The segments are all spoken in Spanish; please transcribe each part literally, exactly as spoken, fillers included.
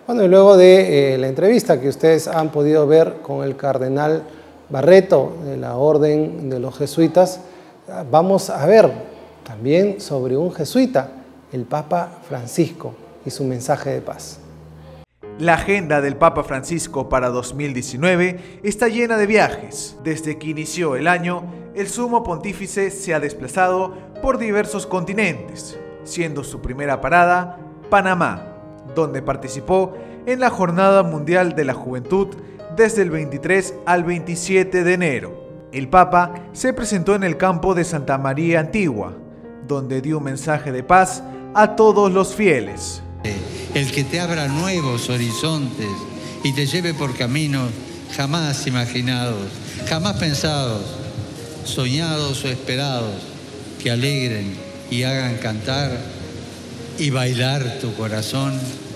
Bueno, y luego de eh, la entrevista que ustedes han podido ver con el cardenal Barreto de la Orden de los Jesuitas, vamos a ver también sobre un jesuita, el Papa Francisco, y su mensaje de paz. La agenda del Papa Francisco para dos mil diecinueve está llena de viajes. Desde que inició el año, el Sumo Pontífice se ha desplazado por diversos continentes, siendo su primera parada Panamá, donde participó en la Jornada Mundial de la Juventud desde el veintitrés al veintisiete de enero. El Papa se presentó en el campo de Santa María Antigua, donde dio un mensaje de paz a todos los fieles. El que te abra nuevos horizontes y te lleve por caminos jamás imaginados, jamás pensados, soñados o esperados, que alegren y hagan cantar y bailar tu corazón.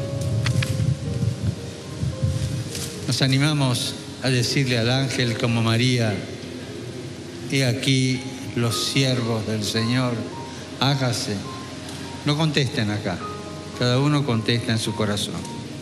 Nos animamos a decirle al ángel como María: he aquí los siervos del Señor, hágase. No contesten acá, cada uno contesta en su corazón.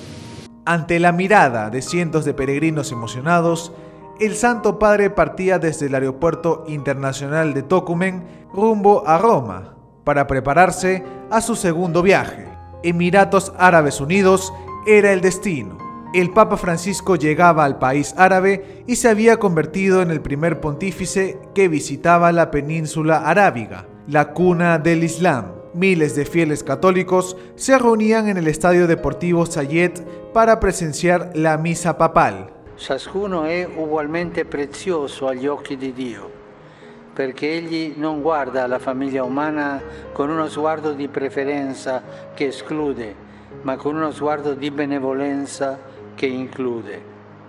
Ante la mirada de cientos de peregrinos emocionados, el Santo Padre partía desde el Aeropuerto Internacional de Tocumen rumbo a Roma para prepararse a su segundo viaje. Emiratos Árabes Unidos era el destino. El Papa Francisco llegaba al país árabe y se había convertido en el primer pontífice que visitaba la península arábiga, la cuna del Islam. Miles de fieles católicos se reunían en el Estadio Deportivo Zayed para presenciar la misa papal. Ciascuno è ugualmente prezioso agli occhi di Dio, perché Egli non guarda la famiglia umana con uno sguardo di preferenza che esclude, ma con uno sguardo di benevolenza che include.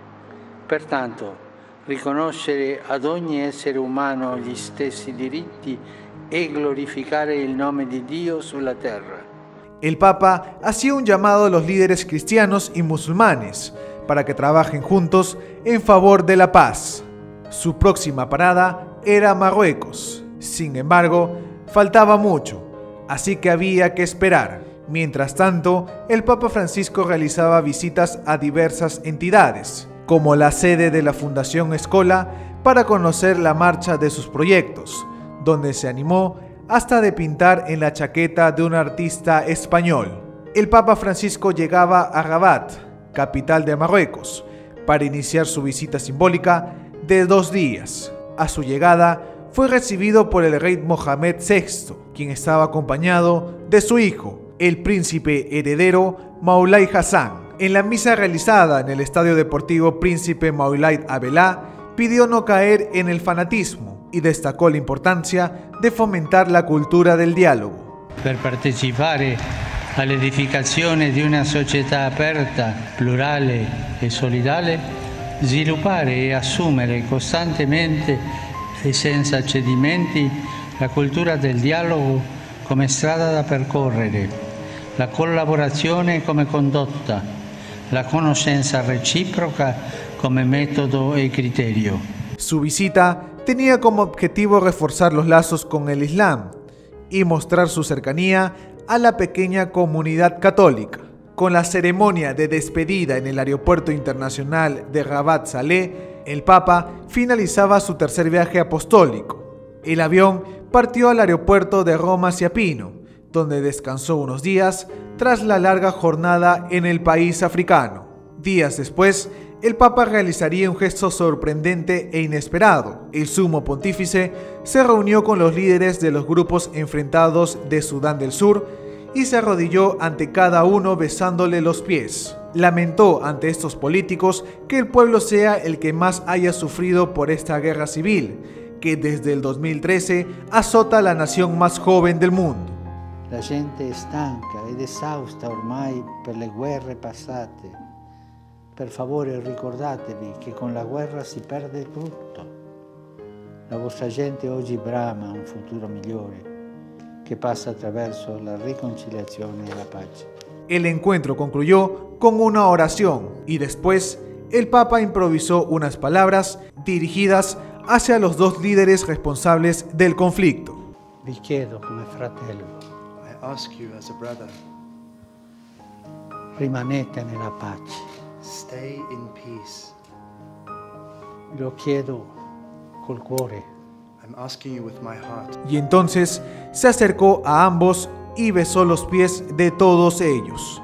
Pertanto, riconoscere ad ogni essere umano gli stessi diritti e glorificare il nome di Dio sulla terra. El Papa hacía un llamado a los líderes cristianos y musulmanes para que trabajen juntos en favor de la paz. Su próxima parada era Marruecos. Sin embargo, faltaba mucho, así que había que esperar. Mientras tanto, el Papa Francisco realizaba visitas a diversas entidades, como la sede de la Fundación Escola, para conocer la marcha de sus proyectos, donde se animó hasta de pintar en la chaqueta de un artista español. El Papa Francisco llegaba a Rabat, capital de Marruecos, para iniciar su visita simbólica de dos días. A su llegada fue recibido por el rey Mohamed sexto, quien estaba acompañado de su hijo, el príncipe heredero Moulay Hassan. En la misa realizada en el Estadio Deportivo Príncipe Moulay Abdellah, pidió no caer en el fanatismo y destacó la importancia de fomentar la cultura del diálogo. Per partecipare all'edificazione di una società aperta, plurale e solidale, sviluppare e assumere costantemente e senza cedimenti la cultura del dialogo come strada da percorrere, la collaborazione come condotta, la conoscenza reciproca come metodo e criterio. Su visita tenía como objetivo reforzar los lazos con el Islam y mostrar su cercanía a la pequeña comunidad católica. Con la ceremonia de despedida en el Aeropuerto Internacional de Rabat Saleh, el Papa finalizaba su tercer viaje apostólico. El avión partió al aeropuerto de Roma Schiappino, donde descansó unos días tras la larga jornada en el país africano. Días después, el Papa realizaría un gesto sorprendente e inesperado. El Sumo Pontífice se reunió con los líderes de los grupos enfrentados de Sudán del Sur y se arrodilló ante cada uno besándole los pies. Lamentó ante estos políticos que el pueblo sea el que más haya sufrido por esta guerra civil, que desde el dos mil trece azota a la nación más joven del mundo. La gente è stanca ed esausta ormai per le guerre passate. Per favore ricordatevi che con la guerra si perde tutto. La vostra gente oggi brama un futuro migliore che passa attraverso la riconciliazione e la pace. El encuentro concluyó con una oración y después el Papa improvisó unas palabras dirigidas hacia los dos líderes responsables del conflicto. Vi chiedo come fratello, I ask you as a brother, rimanete nella pace. Stay in peace. Lo chiedo col cuore. I'm asking you with my heart. Y entonces se acercó a ambos y besó los pies de todos ellos.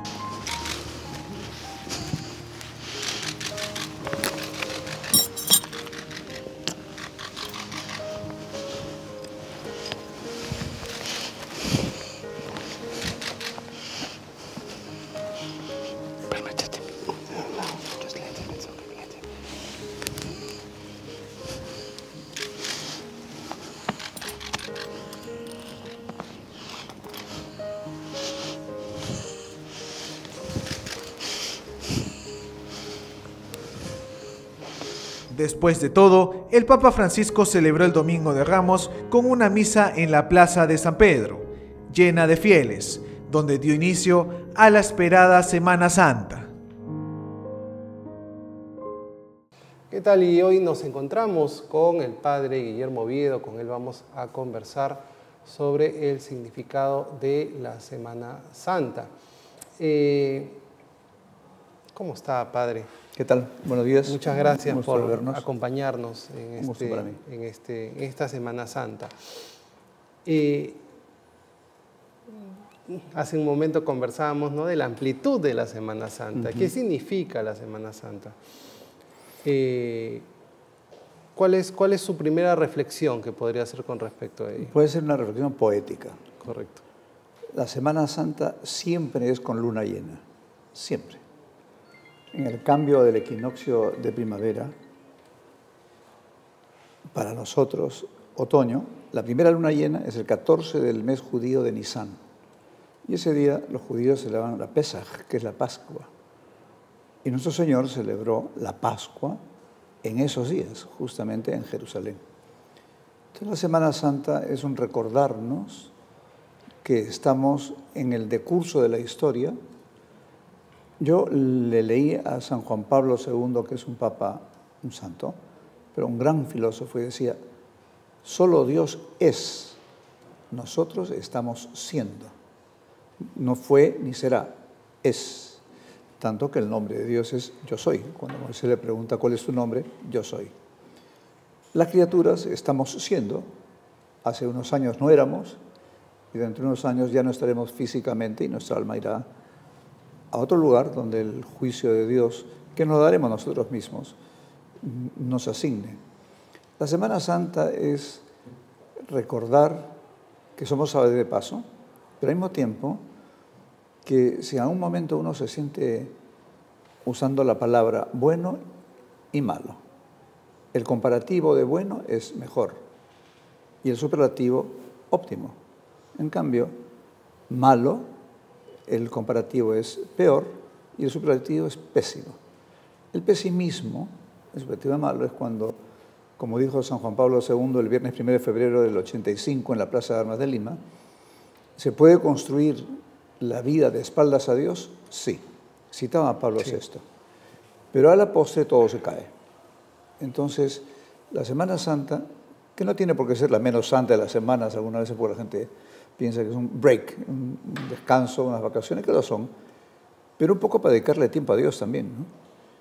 Después de todo, el Papa Francisco celebró el Domingo de Ramos con una misa en la Plaza de San Pedro, llena de fieles, donde dio inicio a la esperada Semana Santa. ¿Qué tal? Y hoy nos encontramos con el padre Guillermo Oviedo. Con él vamos a conversar sobre el significado de la Semana Santa. Eh, ¿Cómo está, padre? ¿Qué tal? Buenos días. Muchas gracias por vernos. acompañarnos en, Un gusto este, para mí. en, este, en esta Semana Santa. Eh, hace un momento conversábamos, ¿no?, de la amplitud de la Semana Santa. Uh-huh. ¿Qué significa la Semana Santa? Eh, ¿cuál es, ¿Cuál es su primera reflexión que podría hacer con respecto a ello? Puede ser una reflexión poética. Correcto. La Semana Santa siempre es con luna llena, siempre. En el cambio del equinoccio de primavera, para nosotros, otoño, la primera luna llena es el catorce del mes judío de Nisan. Y ese día los judíos celebran la Pesaj, que es la Pascua. Y nuestro Señor celebró la Pascua en esos días, justamente en Jerusalén. Entonces la Semana Santa es un recordarnos que estamos en el decurso de la historia. Yo le leí a San Juan Pablo segundo, que es un papa, un santo, pero un gran filósofo, y decía, solo Dios es, nosotros estamos siendo. No fue ni será, es. Tanto que el nombre de Dios es yo soy. Cuando Moisés le pregunta cuál es tu nombre, yo soy. Las criaturas estamos siendo, hace unos años no éramos, y dentro de unos años ya no estaremos físicamente y nuestra alma irá a otro lugar donde el juicio de Dios, que nos daremos nosotros mismos, nos asigne. La Semana Santa es recordar que somos aves de paso, pero al mismo tiempo que si en algún momento uno se siente usando la palabra bueno y malo, el comparativo de bueno es mejor y el superlativo óptimo. En cambio, malo, el comparativo es peor y el superlativo es pésimo. El pesimismo, el superlativo de malo, es cuando, como dijo San Juan Pablo segundo el viernes primero de febrero del ochenta y cinco en la Plaza de Armas de Lima, ¿se puede construir la vida de espaldas a Dios? Sí. Citaba a Pablo sí. sexto. Pero a la postre todo se cae. Entonces, la Semana Santa, que no tiene por qué ser la menos santa de las semanas, algunas veces porque la gente piensa que es un break, un descanso, unas vacaciones, que lo son, pero un poco para dedicarle tiempo a Dios también, ¿no?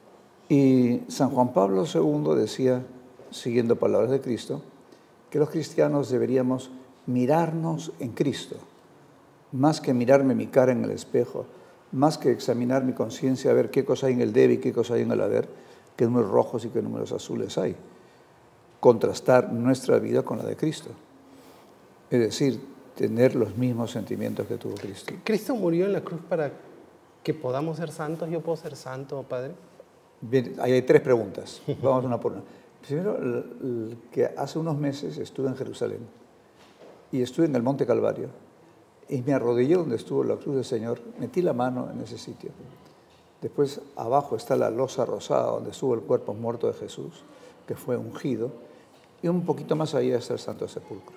Y San Juan Pablo segundo decía, siguiendo palabras de Cristo, que los cristianos deberíamos mirarnos en Cristo, más que mirarme mi cara en el espejo, más que examinar mi conciencia a ver qué cosa hay en el debe y qué cosa hay en el haber, qué números rojos y qué números azules hay. Contrastar nuestra vida con la de Cristo. Es decir, tener los mismos sentimientos que tuvo Cristo. ¿Cristo murió en la cruz para que podamos ser santos? ¿Yo puedo ser santo, padre? Bien, ahí hay tres preguntas. Vamos una por una. Primero, que hace unos meses estuve en Jerusalén y estuve en el Monte Calvario y me arrodillé donde estuvo la cruz del Señor, metí la mano en ese sitio. Después, abajo está la losa rosada donde estuvo el cuerpo muerto de Jesús, que fue ungido, y un poquito más allá está el Santo Sepulcro.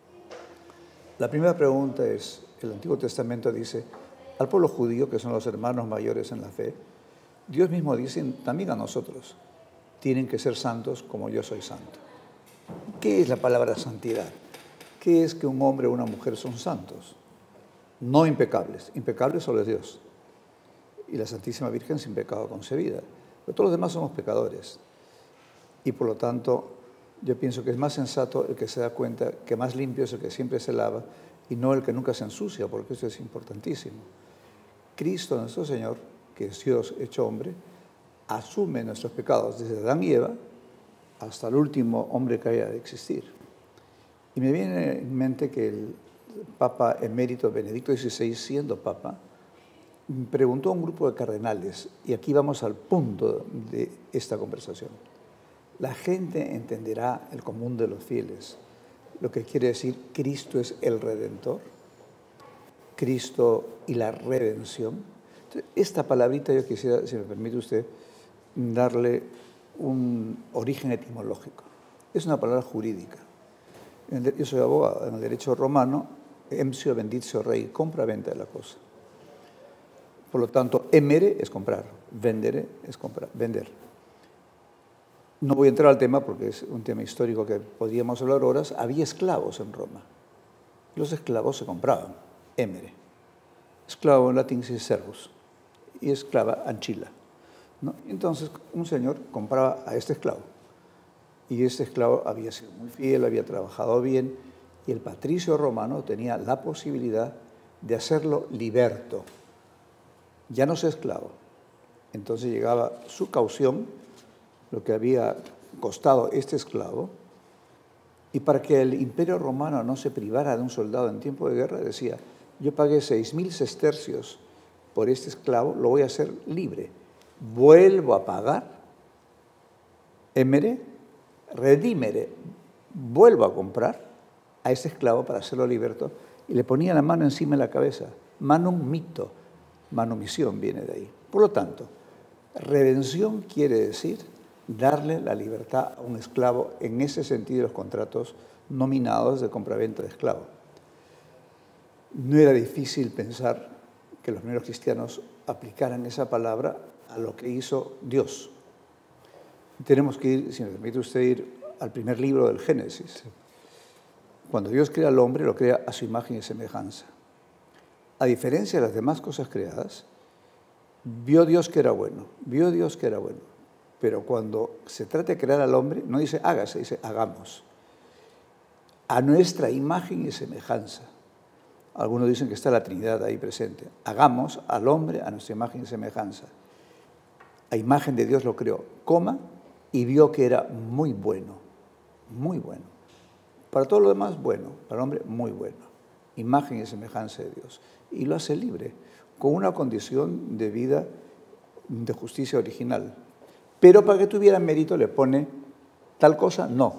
La primera pregunta es, el Antiguo Testamento dice, al pueblo judío, que son los hermanos mayores en la fe, Dios mismo dice también a nosotros, tienen que ser santos como yo soy santo. ¿Qué es la palabra santidad? ¿Qué es que un hombre o una mujer son santos? No impecables, impecables solo es Dios. y la Santísima Virgen sin pecado concebida. Pero todos los demás somos pecadores. Y por lo tanto, yo pienso que es más sensato el que se da cuenta que más limpio es el que siempre se lava y no el que nunca se ensucia, porque eso es importantísimo. Cristo, nuestro Señor, que es Dios hecho hombre, asume nuestros pecados desde Adán y Eva hasta el último hombre que haya de existir. Y me viene en mente que el Papa emérito Benedicto dieciséis, siendo Papa, preguntó a un grupo de cardenales, y aquí vamos al punto de esta conversación. La gente entenderá el común de los fieles, lo que quiere decir Cristo es el Redentor, Cristo y la redención. Entonces, esta palabrita yo quisiera, si me permite usted, darle un origen etimológico. Es una palabra jurídica. Yo soy abogado. En el derecho romano, emptio venditio rei, compra-venta de la cosa. Por lo tanto, emere es comprar, vendere es comprar, vender. No voy a entrar al tema porque es un tema histórico que podríamos hablar horas. Había esclavos en Roma. Los esclavos se compraban, emere. Esclavo en latín es servus y esclava ancilla, ¿no? Entonces, un señor compraba a este esclavo y este esclavo había sido muy fiel, había trabajado bien y el patricio romano tenía la posibilidad de hacerlo liberto, ya no sea esclavo. Entonces llegaba su caución, lo que había costado este esclavo, y para que el imperio romano no se privara de un soldado en tiempo de guerra, decía, yo pagué seis mil sestercios por este esclavo, lo voy a hacer libre. Vuelvo a pagar, emere, redimere, vuelvo a comprar a este esclavo para hacerlo liberto, y le ponía la mano encima de la cabeza. Manum mito, manumisión viene de ahí. Por lo tanto, redención quiere decir darle la libertad a un esclavo, en ese sentido los contratos nominados de compraventa de esclavo. No era difícil pensar que los primeros cristianos aplicaran esa palabra a lo que hizo Dios. Tenemos que ir, si me permite usted, ir al primer libro del Génesis. Cuando Dios crea al hombre, lo crea a su imagen y semejanza. A diferencia de las demás cosas creadas, vio Dios que era bueno, vio Dios que era bueno. Pero cuando se trata de crear al hombre, no dice hágase, dice hagamos. A nuestra imagen y semejanza. Algunos dicen que está la Trinidad ahí presente. Hagamos al hombre a nuestra imagen y semejanza. A imagen de Dios lo creó, coma, y vio que era muy bueno, muy bueno. Para todo lo demás, bueno. Para el hombre, muy bueno. Imagen y semejanza de Dios. Y lo hace libre, con una condición de vida de justicia original. Pero para que tuviera mérito le pone tal cosa, no.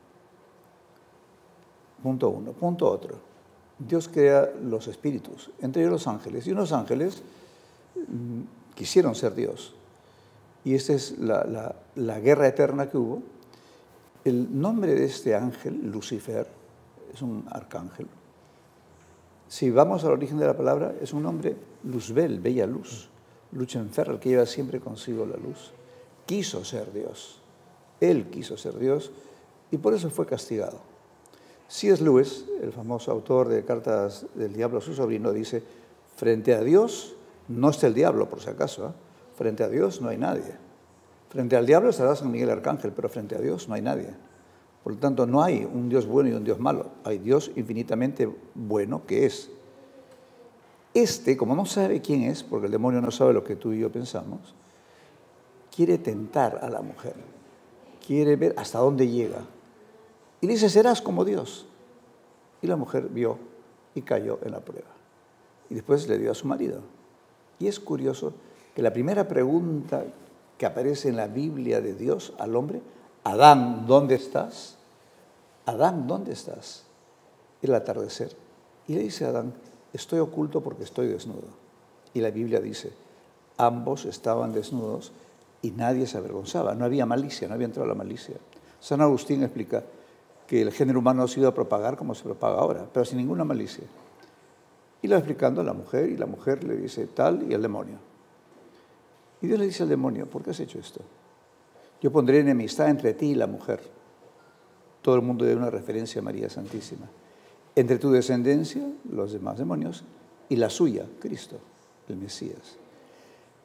Punto uno. Punto otro. Dios crea los espíritus, entre ellos los ángeles. Y unos ángeles mmm, quisieron ser Dios. Y esta es la, la, la guerra eterna que hubo. El nombre de este ángel, Lucifer, es un arcángel. Si vamos al origen de la palabra, es un nombre luzbel, bella luz. Luchenfer, el que lleva siempre consigo la luz. Quiso ser Dios. Él quiso ser Dios y por eso fue castigado. C S Lewis, el famoso autor de Cartas del Diablo a su sobrino, dice, frente a Dios no está el diablo, por si acaso, ¿eh? Frente a Dios no hay nadie. Frente al diablo estará San Miguel Arcángel, pero frente a Dios no hay nadie. Por lo tanto, no hay un Dios bueno y un Dios malo. Hay Dios infinitamente bueno que es. Este, como no sabe quién es, porque el demonio no sabe lo que tú y yo pensamos, quiere tentar a la mujer. Quiere ver hasta dónde llega. Y le dice, serás como Dios. Y la mujer vio y cayó en la prueba. Y después le dio a su marido. Y es curioso que la primera pregunta que aparece en la Biblia de Dios al hombre, Adán, ¿dónde estás? Adán, ¿dónde estás? El atardecer. Y le dice a Adán, estoy oculto porque estoy desnudo. Y la Biblia dice, ambos estaban desnudos y nadie se avergonzaba. No había malicia, no había entrado la malicia. San Agustín explica que el género humano ha sido a propagar como se propaga ahora, pero sin ninguna malicia. Y lo va explicando a la mujer, y la mujer le dice tal, y el demonio. Y Dios le dice al demonio, ¿por qué has hecho esto? Yo pondré enemistad entre ti y la mujer. Todo el mundo da una referencia a María Santísima. Entre tu descendencia, los demás demonios, y la suya, Cristo, el Mesías.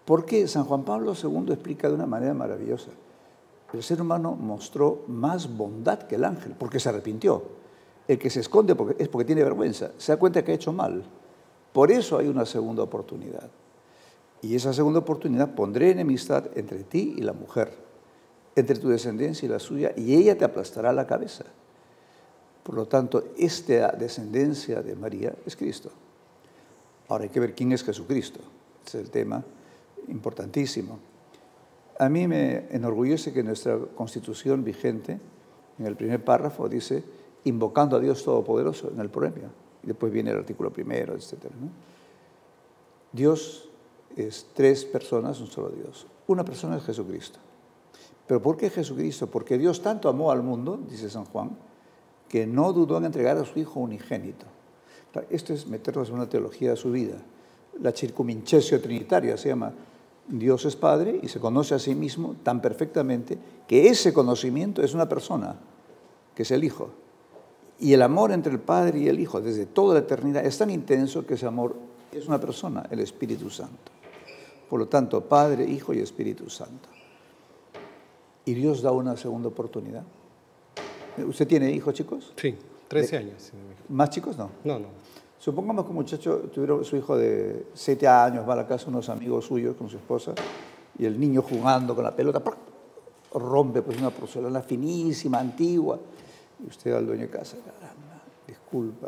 Porque San Juan Pablo segundo explica de una manera maravillosa. El ser humano mostró más bondad que el ángel, porque se arrepintió. El que se esconde porque, es porque tiene vergüenza, se da cuenta que ha hecho mal. Por eso hay una segunda oportunidad. Y esa segunda oportunidad pondré enemistad entre ti y la mujer, entre tu descendencia y la suya, y ella te aplastará la cabeza. Por lo tanto, esta descendencia de María es Cristo. Ahora hay que ver quién es Jesucristo. Ese es el tema importantísimo. A mí me enorgullece que nuestra Constitución vigente, en el primer párrafo, dice, invocando a Dios Todopoderoso, en el proemio. Y después viene el artículo primero, etcétera, ¿no? Dios es tres personas, un solo Dios. Una persona es Jesucristo. ¿Pero por qué Jesucristo? Porque Dios tanto amó al mundo, dice San Juan, que no dudó en entregar a su Hijo unigénito. Esto es meternos en una teología de su vida. La circumincesio trinitaria se llama. Dios es Padre y se conoce a sí mismo tan perfectamente que ese conocimiento es una persona, que es el Hijo. Y el amor entre el Padre y el Hijo desde toda la eternidad es tan intenso que ese amor es una persona, el Espíritu Santo. Por lo tanto, Padre, Hijo y Espíritu Santo. Y Dios da una segunda oportunidad. ¿Usted tiene hijos, chicos? Sí, trece años. ¿Más chicos? No. No, no. Supongamos que un muchacho tuviera su hijo de siete años, va a la casa de unos amigos suyos con su esposa, y el niño jugando con la pelota, ¡prac!, rompe pues una porcelana finísima, antigua, y usted al dueño de casa, caramba, disculpa.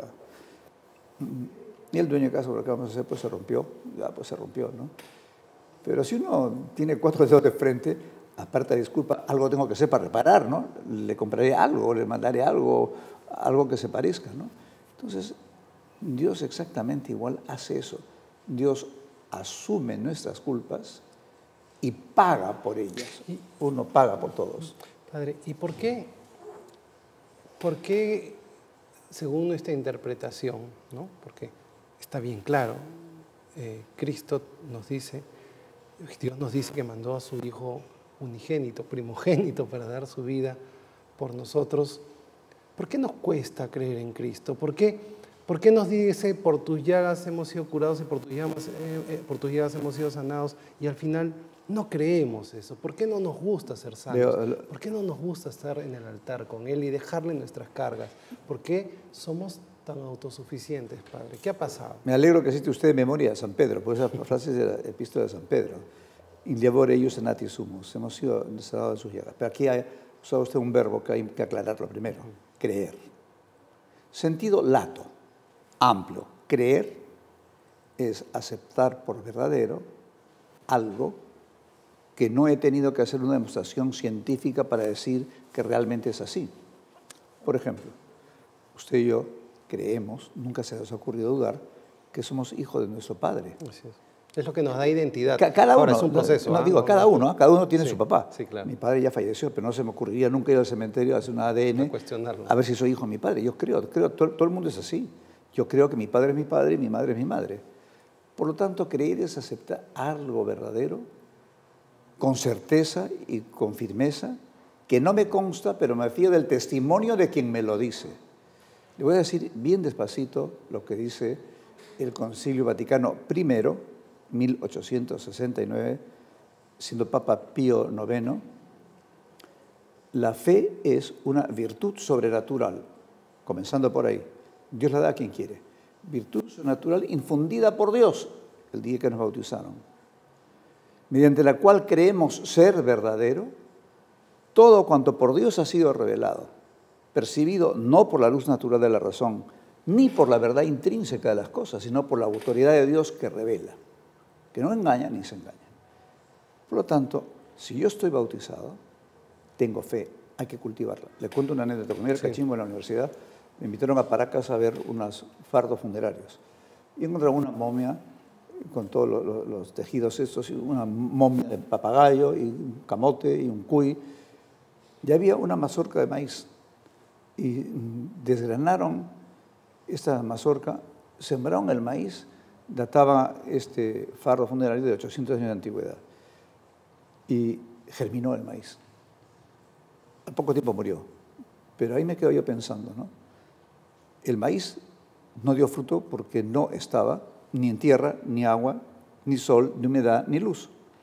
Y el dueño de casa, lo que vamos a hacer, pues se rompió, ya pues se rompió, ¿no? Pero si uno tiene cuatro dedos de frente, aparte de disculpa, algo tengo que hacer para reparar, ¿no? Le compraré algo, le mandaré algo, algo que se parezca, ¿no? Entonces, Dios exactamente igual hace eso. Dios asume nuestras culpas y paga por ellas. Uno paga por todos. Padre, ¿y por qué, por qué, según esta interpretación, ¿no? Porque está bien claro, eh, Cristo nos dice, Dios nos dice que mandó a su Hijo unigénito, primogénito, para dar su vida por nosotros. ¿Por qué nos cuesta creer en Cristo? ¿Por qué? ¿Por qué nos dice, por tus llagas hemos sido curados y por tus llagas, eh, eh, por tus llagas hemos sido sanados? Y al final no creemos eso. ¿Por qué no nos gusta ser sanos? ¿Por qué no nos gusta estar en el altar con Él y dejarle nuestras cargas? ¿Por qué somos tan autosuficientes, Padre? ¿Qué ha pasado? Me alegro que cite usted de memoria a San Pedro, por esa frase de la epístola de San Pedro. In labore eius senati sumus. Hemos sido sanados de sus llagas. Pero aquí ha usado usted un verbo que hay que aclararlo primero. Creer. Sentido lato. Amplio. Creer es aceptar por verdadero algo que no he tenido que hacer una demostración científica para decir que realmente es así. Por ejemplo, usted y yo creemos, nunca se nos ha ocurrido dudar, que somos hijos de nuestro Padre. Así es. Es lo que nos da identidad. Cada uno, Ahora, es un proceso. No, ¿eh? digo, cada uno, cada uno tiene sí, su papá. Sí, claro. Mi padre ya falleció, pero no se me ocurriría nunca ir al cementerio a hacer un A D N, a ver si soy hijo de mi padre. Yo creo, creo todo, todo el mundo es así. Yo creo que mi padre es mi padre y mi madre es mi madre. Por lo tanto, creer es aceptar algo verdadero, con certeza y con firmeza, que no me consta, pero me fío del testimonio de quien me lo dice. Le voy a decir bien despacito lo que dice el Concilio Vaticano primero, mil ochocientos sesenta y nueve, siendo Papa Pío noveno. La fe es una virtud sobrenatural, comenzando por ahí. Dios la da a quien quiere. Virtud sobrenatural infundida por Dios el día que nos bautizaron, mediante la cual creemos ser verdadero todo cuanto por Dios ha sido revelado, percibido no por la luz natural de la razón, ni por la verdad intrínseca de las cosas, sino por la autoridad de Dios que revela, que no engaña ni se engaña. Por lo tanto, si yo estoy bautizado, tengo fe, hay que cultivarla. Le cuento una anécdota. Cuando era cachimbo en la universidad, me invitaron a Paracas a ver unos fardos funerarios. Y encontraron una momia con todos los, los, los tejidos estos, una momia de papagayo, y un camote, y un cuy. Y había una mazorca de maíz. Y desgranaron esta mazorca, sembraron el maíz, databa este fardo funerario de ochocientos años de antigüedad. Y germinó el maíz. Al poco tiempo murió. Pero ahí me quedo yo pensando, ¿no? El maíz no dio fruto porque no estaba ni en tierra, ni agua, ni sol, ni humedad, ni luz.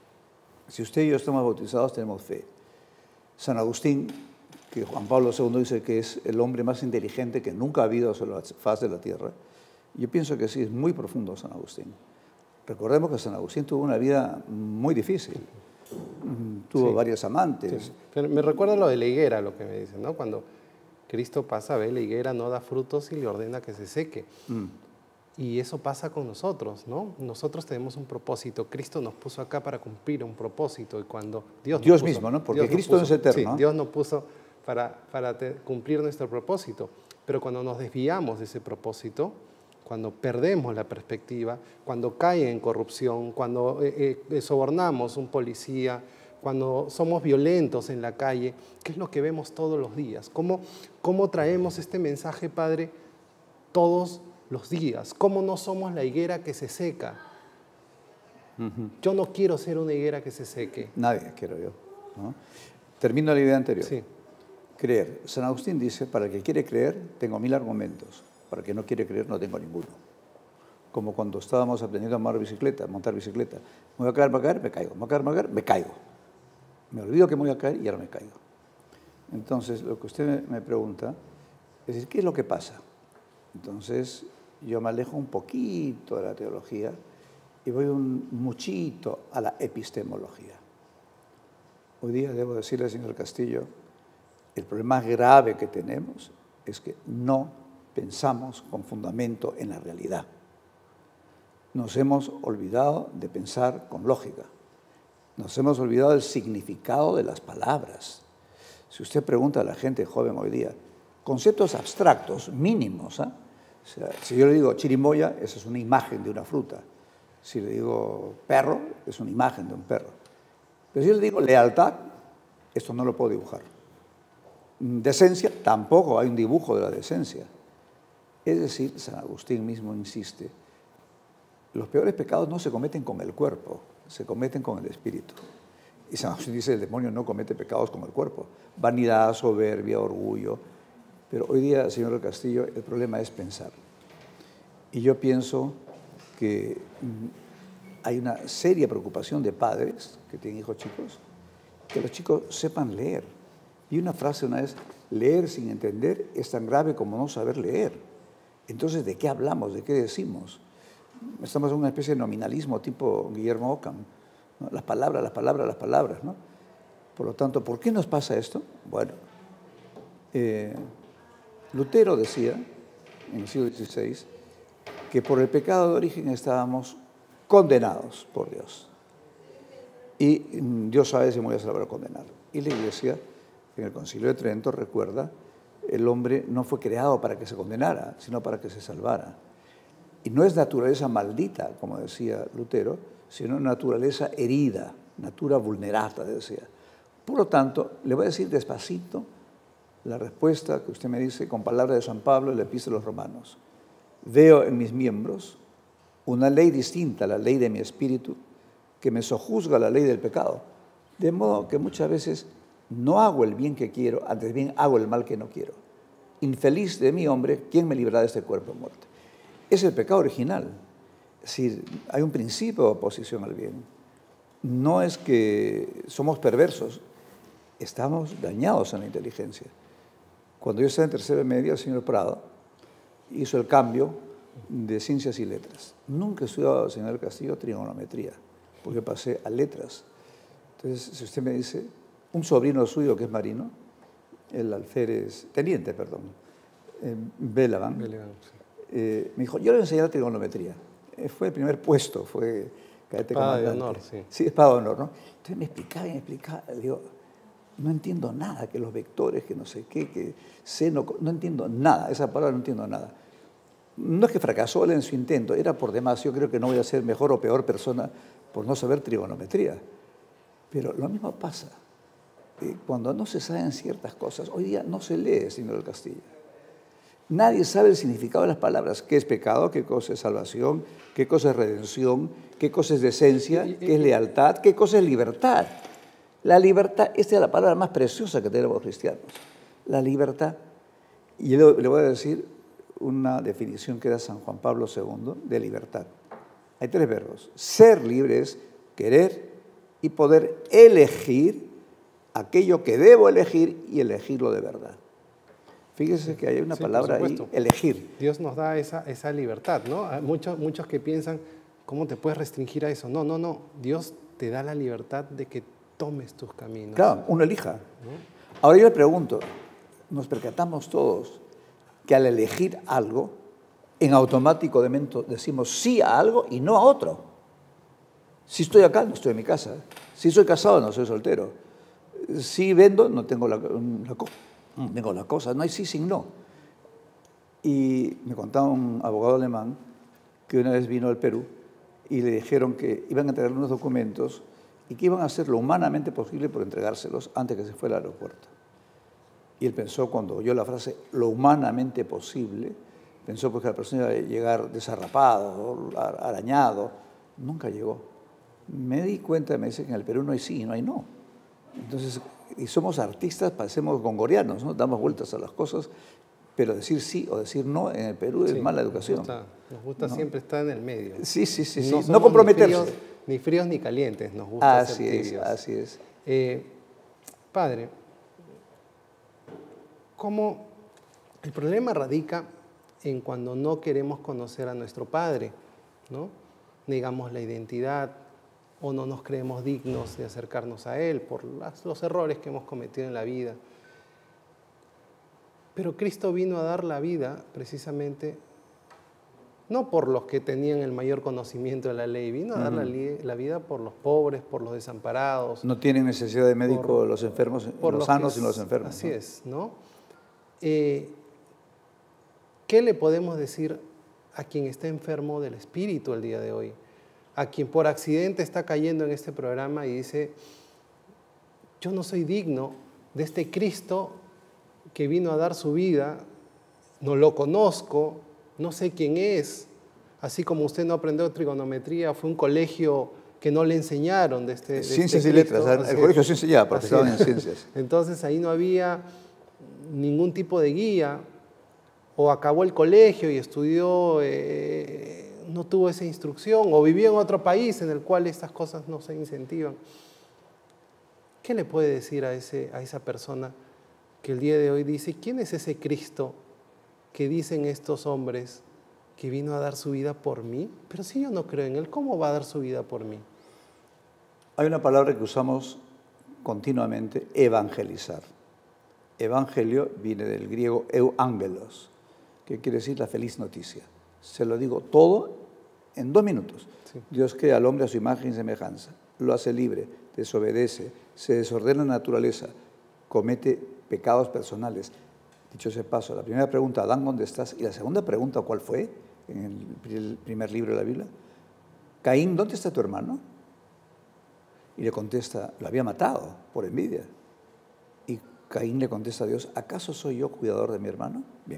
Si usted y yo estamos bautizados, tenemos fe. San Agustín, que Juan Pablo segundo dice que es el hombre más inteligente que nunca ha habido sobre la faz de la tierra, yo pienso que sí, es muy profundo San Agustín. Recordemos que San Agustín tuvo una vida muy difícil. Tuvo Sí. varios amantes. Sí. Pero me recuerda lo de la higuera, lo que me dicen, ¿no? Cuando Cristo pasa, ve, la higuera no da frutos y le ordena que se seque. Mm. Y eso pasa con nosotros, ¿no? Nosotros tenemos un propósito. Cristo nos puso acá para cumplir un propósito. Y cuando Dios, Dios nos puso, mismo, ¿no? Porque Dios nos Cristo puso- es eterno. Sí, Dios nos puso para, para te- cumplir nuestro propósito. Pero cuando nos desviamos de ese propósito, cuando perdemos la perspectiva, cuando cae en corrupción, cuando eh, eh, sobornamos un policía, cuando somos violentos en la calle, ¿qué es lo que vemos todos los días? ¿Cómo, cómo traemos este mensaje, Padre, todos los días? ¿Cómo no somos la higuera que se seca? Uh-huh. Yo no quiero ser una higuera que se seque. Nadie, quiero yo, ¿no? Termino la idea anterior. Sí. Creer. San Agustín dice, para el que quiere creer, tengo mil argumentos. Para el que no quiere creer, no tengo ninguno. Como cuando estábamos aprendiendo a montar bicicleta, montar bicicleta. Me voy a caer, me voy a caer, me caigo. Me voy a caer, me voy a caer, me caigo. Me olvido que me voy a caer y ahora me caigo. Entonces, lo que usted me pregunta es decir, ¿qué es lo que pasa? Entonces, yo me alejo un poquito de la teología y voy un muchito a la epistemología. Hoy día debo decirle, señor Castillo, el problema más grave que tenemos es que no pensamos con fundamento en la realidad. Nos hemos olvidado de pensar con lógica. Nos hemos olvidado del significado de las palabras. Si usted pregunta a la gente joven hoy día, conceptos abstractos, mínimos, ¿eh? O sea, si yo le digo chirimoya, esa es una imagen de una fruta. Si le digo perro, es una imagen de un perro. Pero si yo le digo lealtad, esto no lo puedo dibujar. Decencia, tampoco hay un dibujo de la decencia. Es decir, San Agustín mismo insiste, los peores pecados no se cometen con el cuerpo, se cometen con el espíritu. Y San Agustín dice, el demonio no comete pecados con el cuerpo. Vanidad, soberbia, orgullo. Pero hoy día, señor Castillo, el problema es pensar. Y yo pienso que hay una seria preocupación de padres que tienen hijos chicos, que los chicos sepan leer. Y una frase una vez, leer sin entender es tan grave como no saber leer. Entonces, ¿de qué hablamos? ¿De qué decimos? Estamos en una especie de nominalismo tipo Guillermo Ockham, ¿no? Las palabras, las palabras, las palabras, ¿no? Por lo tanto, ¿por qué nos pasa esto? Bueno, eh, Lutero decía, en el siglo dieciséis, que por el pecado de origen estábamos condenados por Dios. Y Dios sabe si me voy a salvar o condenar. Y la Iglesia, en el Concilio de Trento, recuerda, el hombre no fue creado para que se condenara, sino para que se salvara. Y no es naturaleza maldita, como decía Lutero, sino naturaleza herida, natura vulnerata, decía. Por lo tanto, le voy a decir despacito la respuesta que usted me dice con palabras de San Pablo en la Epístola a los Romanos. Veo en mis miembros una ley distinta a la ley de mi espíritu que me sojuzga la ley del pecado. De modo que muchas veces no hago el bien que quiero, antes bien hago el mal que no quiero. Infeliz de mí, hombre, ¿quién me librará de este cuerpo de muerte? Es el pecado original. Es decir, hay un principio de oposición al bien. No es que somos perversos, estamos dañados en la inteligencia. Cuando yo estaba en tercero de media, el señor Prado hizo el cambio de ciencias y letras. Nunca he estudiado, señor Castillo, trigonometría, porque pasé a letras. Entonces, si usted me dice, un sobrino suyo que es marino, el alférez, teniente, perdón, eh, Belavan, Belavan, sí. eh, me dijo, yo le voy a enseñar trigonometría. Eh, fue el primer puesto, fue cadete Espada de comandante. honor, sí. Sí, espada de honor, ¿no? Entonces me explicaba y me explicaba, le digo, no entiendo nada, que los vectores, que no sé qué, que seno, no entiendo nada, esa palabra no entiendo nada. No es que fracasó él en su intento, era por demás, yo creo que no voy a ser mejor o peor persona por no saber trigonometría. Pero lo mismo pasa, eh, cuando no se saben ciertas cosas, hoy día no se lee, señor del Castillo. Nadie sabe el significado de las palabras, qué es pecado, qué cosa es salvación, qué cosa es redención, qué cosa es decencia, qué es lealtad, qué cosa es libertad. La libertad, esta es la palabra más preciosa que tenemos los cristianos, la libertad. Y yo le voy a decir una definición que da San Juan Pablo segundo de libertad. Hay tres verbos. Ser libre es querer y poder elegir aquello que debo elegir y elegirlo de verdad. Fíjese que hay una Sí, palabra por ahí, supuesto. elegir. Dios nos da esa, esa libertad, ¿no? Hay muchos, muchos que piensan, ¿cómo te puedes restringir a eso? No, no, no. Dios te da la libertad de que tomes tus caminos. Claro, uno elija. Ahora yo le pregunto, nos percatamos todos que al elegir algo, en automático decimos sí a algo y no a otro. Si estoy acá, no estoy en mi casa. Si soy casado, no soy soltero. Si vendo, no tengo la, la, tengo la cosa. No hay sí sin no. Y me contaba un abogado alemán que una vez vino al Perú y le dijeron que iban a entregarle unos documentos y que iban a hacer lo humanamente posible por entregárselos antes que se fuera al aeropuerto. Y él pensó, cuando oyó la frase lo humanamente posible, pensó pues que la persona iba a llegar desarrapado, arañado. Nunca llegó. Me di cuenta, me dice que en el Perú no hay sí y no hay no. Entonces, y somos artistas, parecemos gongorianos, ¿no? Damos vueltas a las cosas, pero decir sí o decir no en el Perú Sí, es mala educación. Nos gusta, nos gusta ¿no? Siempre estar en el medio. Sí, sí, sí, sí. No, No, somos comprometerse. Ni fríos, ni fríos ni calientes, nos gusta Así ser es, tibios. así es. Eh, padre, ¿cómo el problema radica en cuando no queremos conocer a nuestro Padre, ¿no? Negamos la identidad o no nos creemos dignos de acercarnos a Él por las, los errores que hemos cometido en la vida. Pero Cristo vino a dar la vida precisamente no por los que tenían el mayor conocimiento de la ley, vino a dar uh-huh. la, la vida por los pobres, por los desamparados. No tienen necesidad de médico por, los enfermos, por los sanos es, y los enfermos. Así ¿no? es, ¿no? Eh, ¿Qué le podemos decir a quien está enfermo del espíritu el día de hoy? A quien por accidente está cayendo en este programa y dice, yo no soy digno de este Cristo que vino a dar su vida, no lo conozco, no sé quién es, así como usted no aprendió trigonometría, fue un colegio que no le enseñaron de este de Ciencias este y letras, el así colegio es. se enseñaba porque estaban en ciencias. Entonces ahí no había ningún tipo de guía, o acabó el colegio y estudió, eh, no tuvo esa instrucción, o vivió en otro país en el cual estas cosas no se incentivan. ¿Qué le puede decir a, ese, a esa persona que el día de hoy dice, ¿quién es ese Cristo que dicen estos hombres que vino a dar su vida por mí? Pero si yo no creo en Él, ¿cómo va a dar su vida por mí? Hay una palabra que usamos continuamente, evangelizar. Evangelio viene del griego euangelos, que quiere decir la feliz noticia. Se lo digo todo en dos minutos. Sí. Dios crea al hombre a su imagen y semejanza, lo hace libre, desobedece, se desordena la naturaleza, comete pecados personales. Dicho ese paso, la primera pregunta, Adán, ¿dónde estás? Y la segunda pregunta, ¿cuál fue? En el primer libro de la Biblia. Caín, ¿dónde está tu hermano? Y le contesta, lo había matado por envidia. Y Caín le contesta a Dios, ¿acaso soy yo cuidador de mi hermano? Bien.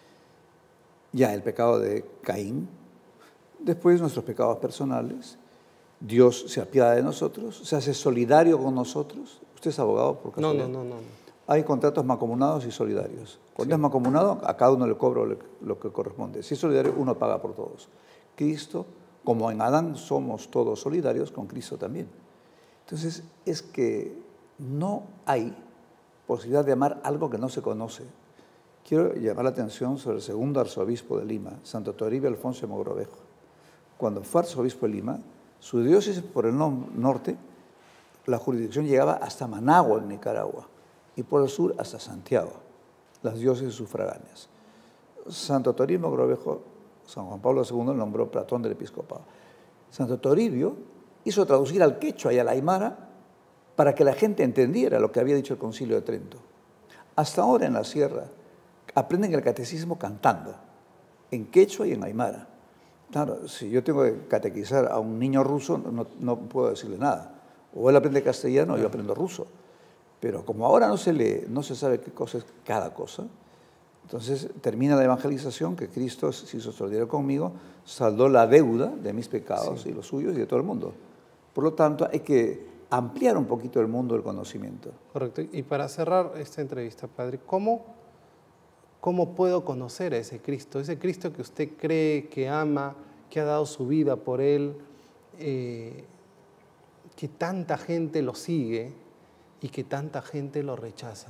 Ya el pecado de Caín, después nuestros pecados personales, Dios se apiada de nosotros, se hace solidario con nosotros. ¿Usted es abogado por casualidad? No, no, no, no. Hay contratos mancomunados y solidarios. Cuando Sí. es mancomunado, a cada uno le cobro lo que corresponde. Si es solidario, uno paga por todos. Cristo, como en Adán somos todos solidarios, con Cristo también. Entonces, es que no hay posibilidad de amar algo que no se conoce. Quiero llamar la atención sobre el segundo arzobispo de Lima, Santo Toribio Alfonso de Mogrovejo. Cuando fue arzobispo de Lima, su diócesis por el norte, la jurisdicción llegaba hasta Managua, en Nicaragua, y por el sur hasta Santiago, las diócesis sufragáneas. Santo Toribio Mogrovejo, San Juan Pablo segundo, nombró Platón del episcopado. Santo Toribio hizo traducir al quechua y al aymara para que la gente entendiera lo que había dicho el Concilio de Trento. Hasta ahora en la sierra aprenden el catecismo cantando, en quechua y en aymara. Claro, si yo tengo que catequizar a un niño ruso, no, no puedo decirle nada. O él aprende castellano o yo aprendo ruso. Pero como ahora no se lee, no se sabe qué cosa es cada cosa, entonces termina la evangelización, que Cristo se hizo solidario conmigo, saldó la deuda de mis pecados, sí, y los suyos y de todo el mundo. Por lo tanto, hay que ampliar un poquito el mundo del conocimiento. Correcto. Y para cerrar esta entrevista, Padre, ¿cómo, cómo puedo conocer a ese Cristo? Ese Cristo que usted cree, que ama, que ha dado su vida por Él. Eh, que tanta gente lo sigue y que tanta gente lo rechaza?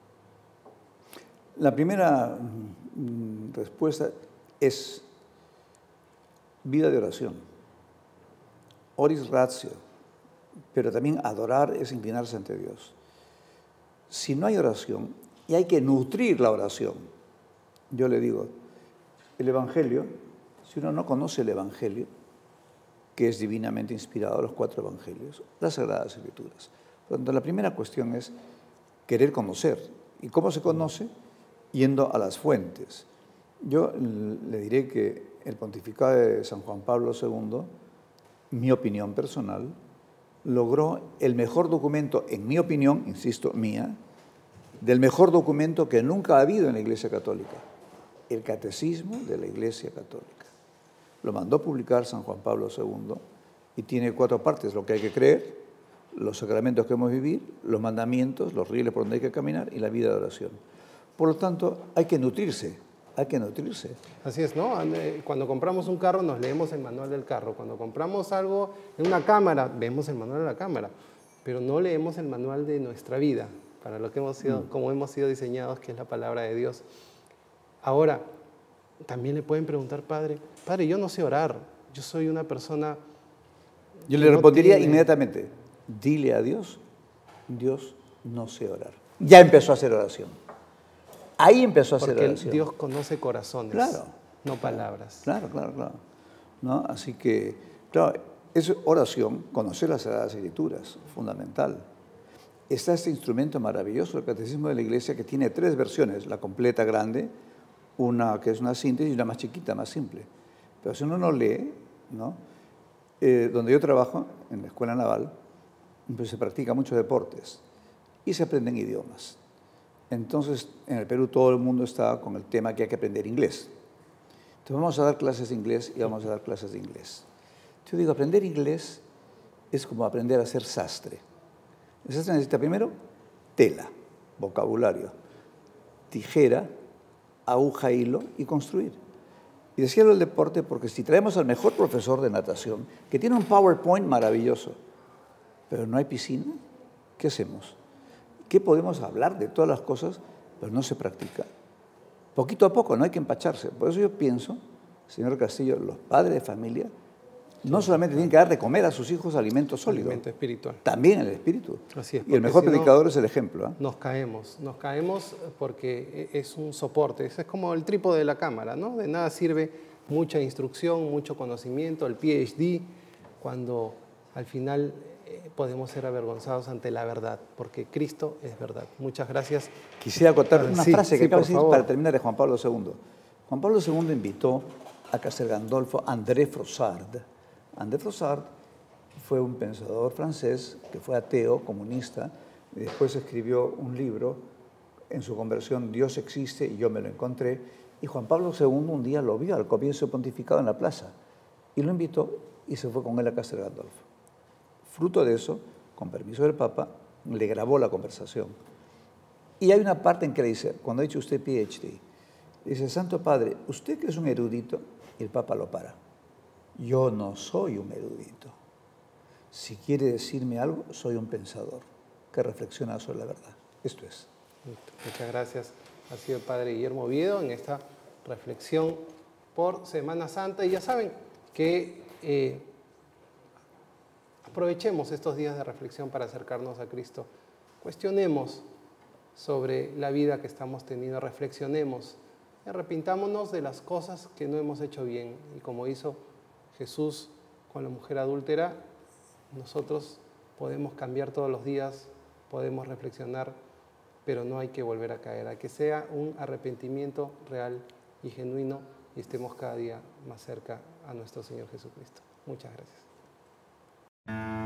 La primera mm, respuesta es vida de oración. Oris ratio, pero también adorar es inclinarse ante Dios. Si no hay oración, y hay que nutrir la oración, yo le digo, el Evangelio, si uno no conoce el Evangelio, que es divinamente inspirado, los cuatro Evangelios, las Sagradas Escrituras. Por lo tanto, la primera cuestión es querer conocer. ¿Y cómo se conoce? Yendo a las fuentes. Yo le diré que el pontificado de San Juan Pablo segundo, mi opinión personal, logró el mejor documento, en mi opinión, insisto, mía, del mejor documento que nunca ha habido en la Iglesia Católica, el Catecismo de la Iglesia Católica. Lo mandó publicar San Juan Pablo segundo y tiene cuatro partes: lo que hay que creer, los sacramentos que hemos de vivir, los mandamientos, los rieles por donde hay que caminar y la vida de oración. Por lo tanto, hay que nutrirse, hay que nutrirse. Así es, ¿no? Cuando compramos un carro nos leemos el manual del carro. Cuando compramos algo en una cámara, vemos el manual de la cámara, pero no leemos el manual de nuestra vida, para lo que hemos sido, mm. como hemos sido diseñados, que es la palabra de Dios. Ahora, también le pueden preguntar, padre, padre, yo no sé orar, yo soy una persona... Yo le respondería no tiene... inmediatamente, dile a Dios, Dios no sé orar. Ya empezó a hacer oración. Ahí empezó a hacer Porque oración. Dios conoce corazones, claro, no palabras. Claro, claro, claro. ¿No? Así que, claro, es oración, conocer las Sagradas Escrituras, fundamental. Está este instrumento maravilloso, el Catecismo de la Iglesia, que tiene tres versiones, la completa grande, una que es una síntesis y una más chiquita, más simple. Pero si uno no lee, ¿no? Eh, donde yo trabajo, en la Escuela Naval, pues se practica muchos deportes y se aprenden idiomas. Entonces, en el Perú todo el mundo está con el tema que hay que aprender inglés. Entonces vamos a dar clases de inglés y vamos a dar clases de inglés. Yo digo, aprender inglés es como aprender a ser sastre. El sastre necesita primero tela, vocabulario, tijera, aguja, hilo y construir. Y decía el deporte porque si traemos al mejor profesor de natación, que tiene un PowerPoint maravilloso, pero no hay piscina, ¿qué hacemos? ¿Qué podemos hablar de todas las cosas, pero no se practica? Poquito a poco, no hay que empacharse. Por eso yo pienso, señor Castillo, los padres de familia no solamente tienen que dar de comer a sus hijos alimento sólido, alimento espiritual, también el espíritu. Así es, y el mejor si predicador no, es el ejemplo. ¿eh? Nos caemos, nos caemos porque es un soporte, es como el trípode de la cámara, ¿no? De nada sirve mucha instrucción, mucho conocimiento, el P H D, cuando al final eh, podemos ser avergonzados ante la verdad, porque Cristo es verdad. Muchas gracias. Quisiera acotar una sí, frase que sí, acabo de decir favor. para terminar de Juan Pablo segundo. Juan Pablo segundo invitó a Castel Gandolfo a André Frossard. André Frossard fue un pensador francés que fue ateo, comunista, y después escribió un libro en su conversión, Dios existe y yo me lo encontré, y Juan Pablo segundo un día lo vio al comienzo pontificado en la plaza, y lo invitó y se fue con él a Castel Gandolfo. Fruto de eso, con permiso del Papa, le grabó la conversación. Y hay una parte en que le dice, cuando ha dicho usted P H D, dice, Santo Padre, usted que es un erudito, y el Papa lo para. Yo no soy un erudito. Si quiere decirme algo, soy un pensador que reflexiona sobre la verdad. Esto es. Muchas gracias. Ha sido el Padre Guillermo Oviedo en esta reflexión por Semana Santa. Y ya saben que eh, aprovechemos estos días de reflexión para acercarnos a Cristo. Cuestionemos sobre la vida que estamos teniendo, reflexionemos, arrepintámonos de las cosas que no hemos hecho bien. Y como hizo Jesús con la mujer adúltera, nosotros podemos cambiar todos los días, podemos reflexionar, pero no hay que volver a caer, a que sea un arrepentimiento real y genuino y estemos cada día más cerca a nuestro Señor Jesucristo. Muchas gracias.